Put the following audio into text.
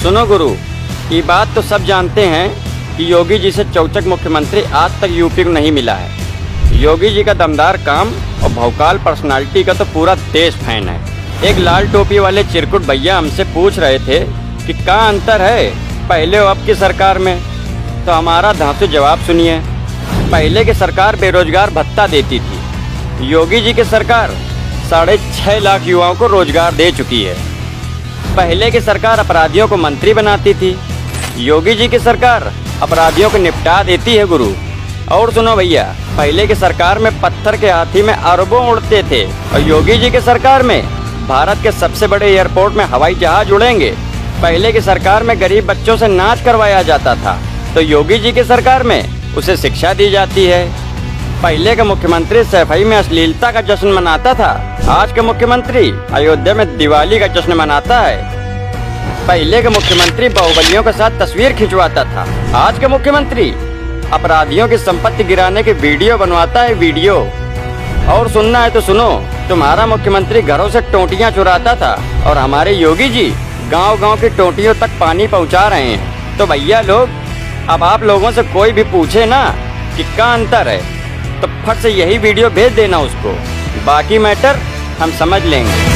सुनो गुरु, ये बात तो सब जानते हैं कि योगी जी से चौचक मुख्यमंत्री आज तक यूपी को नहीं मिला है। योगी जी का दमदार काम और भौकाल पर्सनालिटी का तो पूरा देश फैन है। एक लाल टोपी वाले चिरकुट भैया हमसे पूछ रहे थे कि क्या अंतर है पहले और अब की सरकार में, तो हमारा धांसू जवाब सुनिए। पहले की सरकार बेरोजगार भत्ता देती थी, योगी जी की सरकार 6.5 लाख युवाओं को रोजगार दे चुकी है। पहले की सरकार अपराधियों को मंत्री बनाती थी, योगी जी की सरकार अपराधियों को निपटा देती है गुरु। और सुनो भैया, पहले की सरकार में पत्थर के हाथी में अरबों उड़ते थे और योगी जी की सरकार में भारत के सबसे बड़े एयरपोर्ट में हवाई जहाज उड़ेंगे। पहले की सरकार में गरीब बच्चों से नाच करवाया जाता था, तो योगी जी की सरकार में उसे शिक्षा दी जाती है। पहले का मुख्यमंत्री सफाई में अश्लीलता का जश्न मनाता था, आज का मुख्यमंत्री अयोध्या में दिवाली का जश्न मनाता है। पहले का मुख्यमंत्री बाहुबलियों के साथ तस्वीर खिंचवाता था, आज का मुख्यमंत्री अपराधियों की संपत्ति गिराने की वीडियो बनवाता है वीडियो। और सुनना है तो सुनो, तुम्हारा मुख्यमंत्री घरों से टोंटियां चुराता था और हमारे योगी जी गांव-गांव की टोंटियों तक पानी पहुंचा रहे हैं। तो भैया लोग, अब आप लोगों से कोई भी पूछे ना कि क्या अंतर है, तो फट से यही वीडियो भेज देना उसको, बाकी मैटर हम समझ लेंगे।